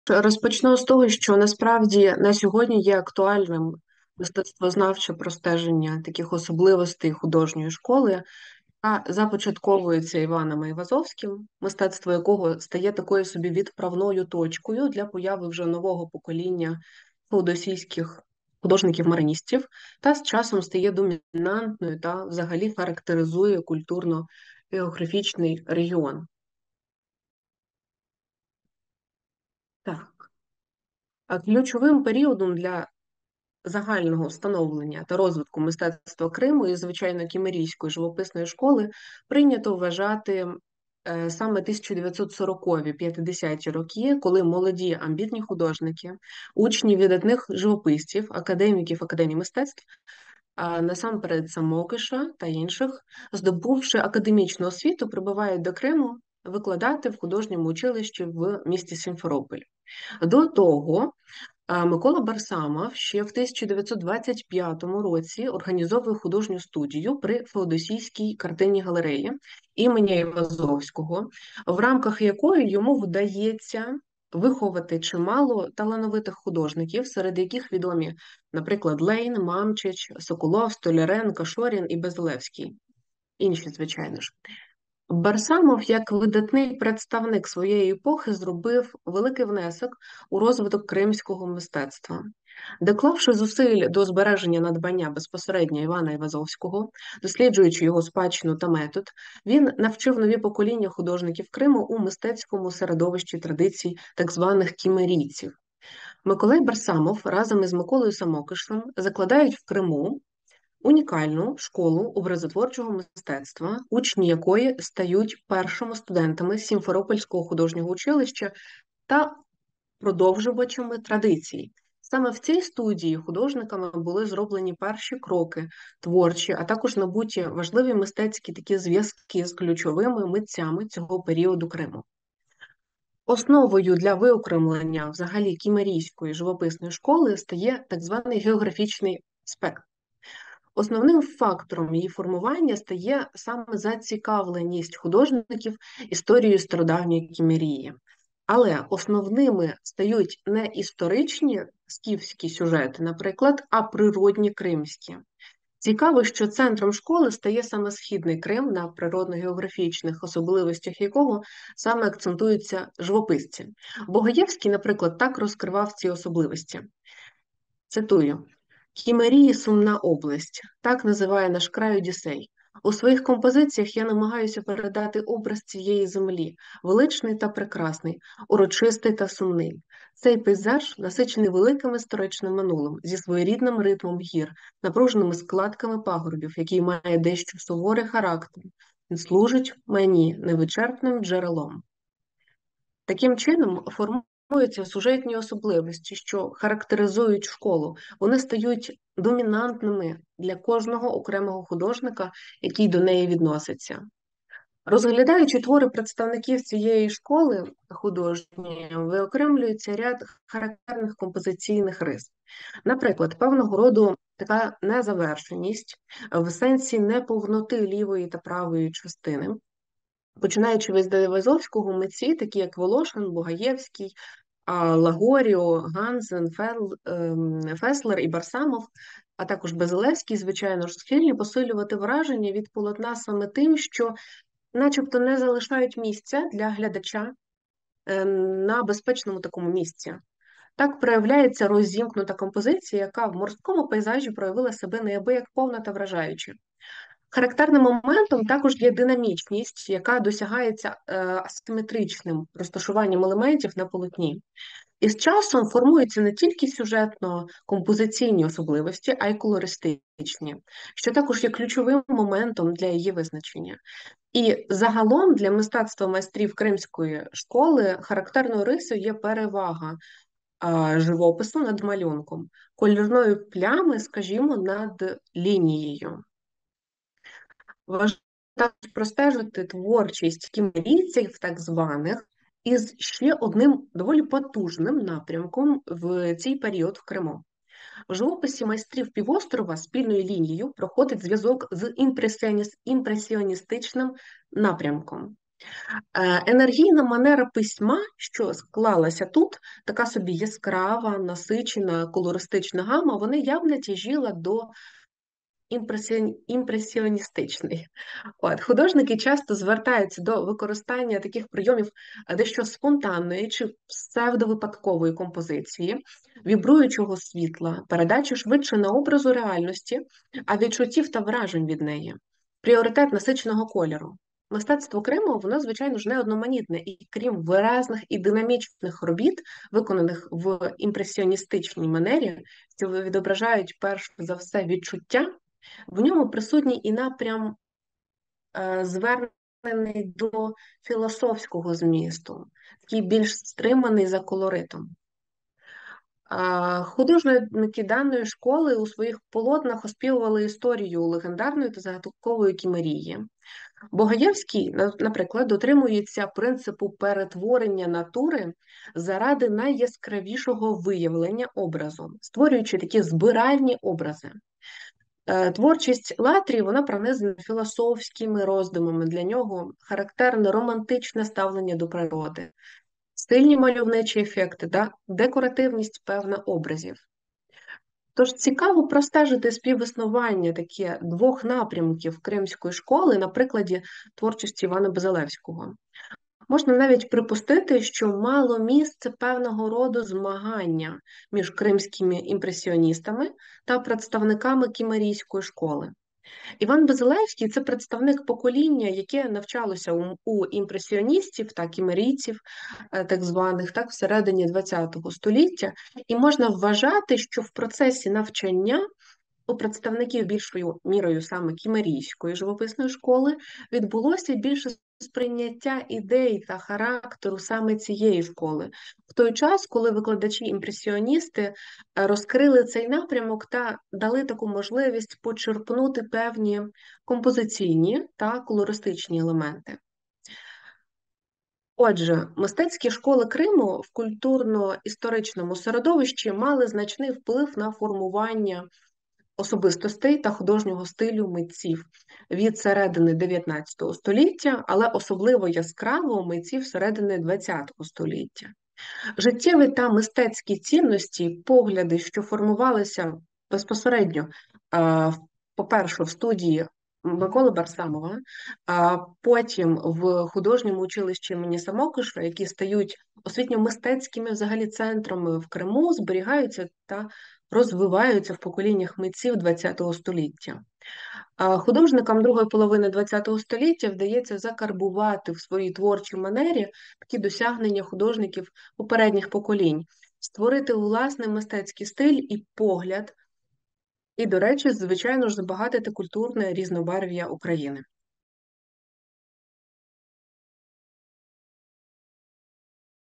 Розпочну з того, що насправді на сьогодні є актуальним мистецтвознавче простеження таких особливостей художньої школи, яка започатковується Іваном Айвазовським, мистецтво якого стає такою собі відправною точкою для появи вже нового покоління феодосійських художників-мариністів, та з часом стає домінантною та взагалі характеризує культурно-географічний регіон. Так. А ключовим періодом для загального встановлення та розвитку мистецтва Криму і, звичайно, кімерійської живописної школи прийнято вважати саме 1940-50-ті роки, коли молоді амбітні художники, учні видатних живописців, академіків Академії мистецтв, а насамперед Самокиша та інших, здобувши академічну освіту, прибувають до Криму викладати в художньому училищі в місті Сімферополь. До того Микола Барсамов ще в 1925 році організовує художню студію при Феодосійській картинній галереї імені Івазовського, в рамках якої йому вдається виховати чимало талановитих художників, серед яких відомі, наприклад, Лейн, Мамчич, Соколов, Столяренко, Шорін і Безлевський. Інші, звичайно ж. Барсамов, як видатний представник своєї епохи, зробив великий внесок у розвиток кримського мистецтва. Доклавши зусиль до збереження надбання безпосередньо Івана Івазовського, досліджуючи його спадщину та метод, він навчив нові покоління художників Криму у мистецькому середовищі традицій так званих кімерійців. Миколай Барсамов разом із Миколою Самокишем закладають в Криму унікальну школу образотворчого мистецтва, учні якої стають першими студентами Сімферопольського художнього училища та продовжувачами традицій. Саме в цій студії художниками були зроблені перші кроки творчі, а також набуті важливі мистецькі такі зв'язки з ключовими митцями цього періоду Криму. Основою для виокремлення взагалі кімерійської живописної школи стає так званий географічний аспект. Основним фактором її формування стає саме зацікавленість художників історією стародавньої Кімерії. Але основними стають не історичні скіфські сюжети, наприклад, а природні кримські. Цікаво, що центром школи стає саме Східний Крим, на природно-географічних особливостях якого саме акцентуються живописці. Богоєвський, наприклад, так розкривав ці особливості. Цитую. «Кімерії – сумна область», так називає наш край Одіссей. У своїх композиціях я намагаюся передати образ цієї землі, величний та прекрасний, урочистий та сумний. Цей пейзаж насичений великим історичним минулим, зі своєрідним ритмом гір, напруженими складками пагорбів, який має дещо суворий характер. Він служить мені невичерпним джерелом. Таким чином, формуються сюжетні особливості, що характеризують школу. Вони стають домінантними для кожного окремого художника, який до неї відноситься. Розглядаючи твори представників цієї школи художньої, виокремлюється ряд характерних композиційних рис. Наприклад, певного роду така незавершеність в сенсі неповноти лівої та правої частини. Починаючи від Айвазовського, митці, такі як Волошин, Бугаєвський, Лагоріо, Ганзен, Феслер і Барсамов, а також Безилевський, звичайно ж, схильні посилювати враження від полотна саме тим, що начебто не залишають місця для глядача на безпечному такому місці. Так проявляється розімкнута композиція, яка в морському пейзажі проявила себе неабияк повна та вражаюча. Характерним моментом також є динамічність, яка досягається асиметричним розташуванням елементів на полотні. І з часом формуються не тільки сюжетно-композиційні особливості, а й колористичні, що також є ключовим моментом для її визначення. І загалом для мистецтва майстрів Кримської школи характерною рисою є перевага живопису над малюнком, кольорної плями, скажімо, над лінією. Важливо також простежити творчість кімерійців, так званих, із ще одним доволі потужним напрямком в цей період в Криму. В живописі майстрів півострова спільною лінією проходить зв'язок з імпресіоністичним напрямком. Енергійна манера письма, що склалася тут, така собі яскрава, насичена, колористична гама, вона явно тяжіла до імпресіоністичний. От, художники часто звертаються до використання таких прийомів дещо спонтанної чи псевдовипадкової композиції, вібруючого світла, передачі швидше на образу реальності, а відчуттів та вражень від неї. Пріоритет насиченого кольору. Мистецтво Криму, воно, звичайно ж, не одноманітне, і крім виразних і динамічних робіт, виконаних в імпресіоністичній манері, що відображають перш за все відчуття, в ньому присутній і напрям, звернений до філософського змісту, такий більш стриманий за колоритом. Художники даної школи у своїх полотнах оспівували історію легендарної та загадкової кімерії. Богаєвський, наприклад, дотримується принципу перетворення натури заради найяскравішого виявлення образу, створюючи такі збиральні образи. Творчість Латрі, вона пронизана філософськими роздумами. Для нього характерне романтичне ставлення до природи, стильні мальовничі ефекти та декоративність певна образів. Тож цікаво простежити співіснування такі двох напрямків кримської школи на прикладі творчості Івана Базилевського. Можна навіть припустити, що мало місце певного роду змагання між кримськими імпресіоністами та представниками кімерійської школи. Іван Базилевський – це представник покоління, яке навчалося у імпресіоністів та кімерійців, так званих, так, всередині ХХ століття, і можна вважати, що в процесі навчання у представників більшою мірою саме кімерійської живописної школи відбулося більше сприйняття ідей та характеру саме цієї школи. В той час, коли викладачі-імпресіоністи розкрили цей напрямок та дали таку можливість почерпнути певні композиційні та колористичні елементи. Отже, мистецькі школи Криму в культурно-історичному середовищі мали значний вплив на формування особистостей та художнього стилю митців від середини 19 століття, але особливо яскраво митців середини ХХ століття. Життєві та мистецькі цінності, погляди, що формувалися безпосередньо, по-перше, в студії Миколи Барсамова, а потім в художньому училищі імені Самокиша, які стають освітньо-мистецькими взагалі центрами в Криму, зберігаються та розвиваються в поколіннях митців ХХ століття. Художникам другої половини ХХ століття вдається закарбувати в своїй творчій манері такі досягнення художників попередніх поколінь, створити власний мистецький стиль і погляд, і, до речі, звичайно ж, збагатити культурне різнобарв'я України.